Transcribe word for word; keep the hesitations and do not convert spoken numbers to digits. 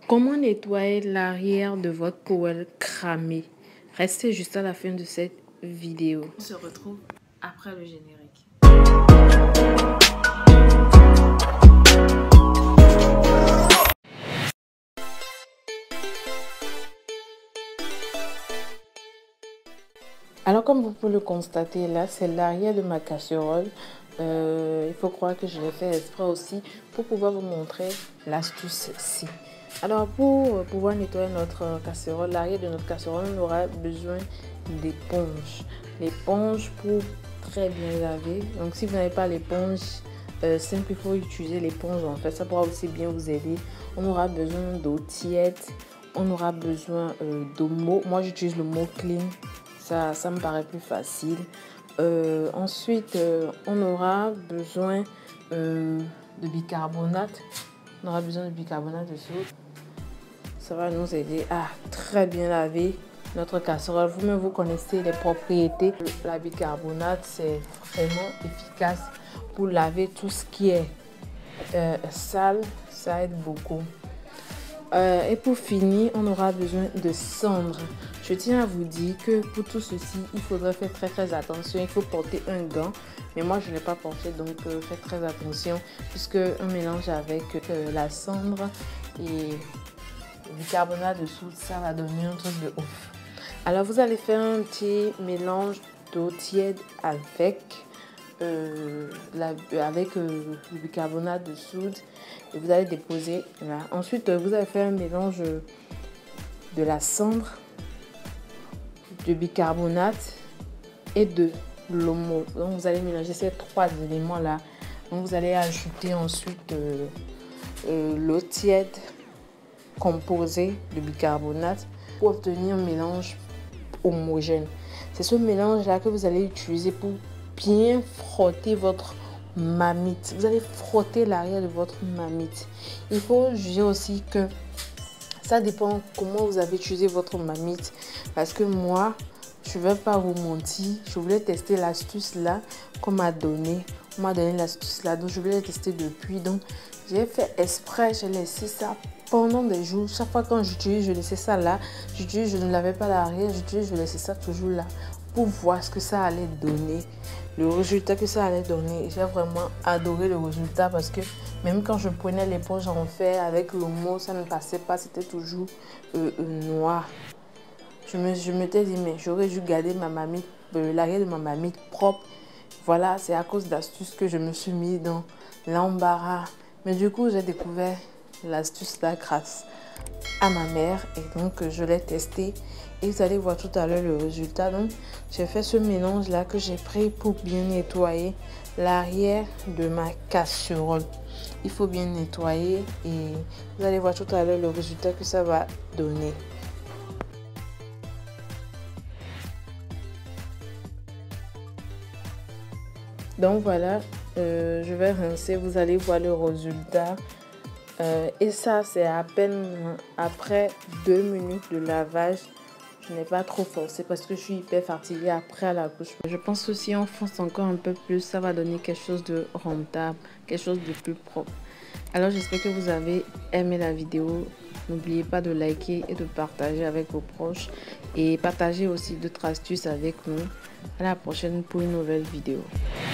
Comment nettoyer l'arrière de votre poêle cramé? Restez juste à la fin de cette vidéo. On se retrouve après le générique. Alors comme vous pouvez le constater là, c'est l'arrière de ma casserole. Euh, il faut croire que je l'ai fait exprès aussi pour pouvoir vous montrer l'astuce-ci. Alors pour pouvoir nettoyer notre casserole, l'arrière de notre casserole, on aura besoin d'éponge. L'éponge pour très bien laver. Donc si vous n'avez pas l'éponge euh, simple, il faut utiliser l'éponge en fait. Ça pourra aussi bien vous aider. On aura besoin d'eau tiède. On aura besoin euh, d'Omo. Moi j'utilise le mot clean. Ça, ça me paraît plus facile. Euh, ensuite, euh, on aura besoin euh, de bicarbonate. On aura besoin de bicarbonate de soude. Ça va nous aider à très bien laver notre casserole. Vous-même, vous connaissez les propriétés. La bicarbonate, c'est vraiment efficace pour laver tout ce qui est euh, sale. Ça aide beaucoup. Euh, et pour finir, on aura besoin de cendre. Je tiens à vous dire que pour tout ceci, il faudrait faire très très attention. Il faut porter un gant. Mais moi, je ne l'ai pas porté, donc euh, faites très attention. Puisque un mélange avec euh, la cendre et le bicarbonate de soude, ça va donner un truc de ouf. Alors, vous allez faire un petit mélange d'eau tiède avec, euh, la, avec euh, le bicarbonate de soude. Et vous allez déposer là. Ensuite, vous allez faire un mélange de la cendre, de bicarbonate et de l'Omo. Donc, vous allez mélanger ces trois éléments-là. Donc, vous allez ajouter ensuite euh, euh, l'eau tiède composée de bicarbonate pour obtenir un mélange homogène. C'est ce mélange-là que vous allez utiliser pour bien frotter votre marmite. Vous allez frotter l'arrière de votre marmite. Il faut juger aussi que ça dépend comment vous avez utilisé votre marmite. Parce que moi, je ne vais pas vous mentir. Je voulais tester l'astuce là qu'on m'a donné. On m'a donné l'astuce là. Donc, je voulais la tester depuis. Donc, j'ai fait exprès. J'ai laissé ça pendant des jours. Chaque fois quand j'utilise, je laissais ça là. J'utilise, je ne lavais pas l'arrière. J'utilise, je laissais ça toujours là. Pour voir ce que ça allait donner. Le résultat que ça allait donner. J'ai vraiment adoré le résultat parce que même quand je prenais l'éponge en fer avec l'Omo, ça ne passait pas. C'était toujours euh, euh, noir. Je me, je m'étais dit, mais j'aurais dû garder ma marmite, euh, l'arrière de ma marmite propre. Voilà, c'est à cause d'astuces que je me suis mis dans l'embarras. Mais du coup, j'ai découvert l'astuce là grâce à ma mère. Et donc, je l'ai testé. Et vous allez voir tout à l'heure le résultat. Donc, j'ai fait ce mélange là que j'ai pris pour bien nettoyer l'arrière de ma casserole. Il faut bien nettoyer et vous allez voir tout à l'heure le résultat que ça va donner. Donc voilà, euh, je vais rincer, vous allez voir le résultat. Euh, et ça, c'est à peine après deux minutes de lavage. Je n'ai pas trop forcé parce que je suis hyper fatiguée après la couche. Je pense que si on force encore un peu plus, ça va donner quelque chose de rentable, quelque chose de plus propre. Alors j'espère que vous avez aimé la vidéo. N'oubliez pas de liker et de partager avec vos proches. Et partagez aussi d'autres astuces avec nous. À la prochaine pour une nouvelle vidéo.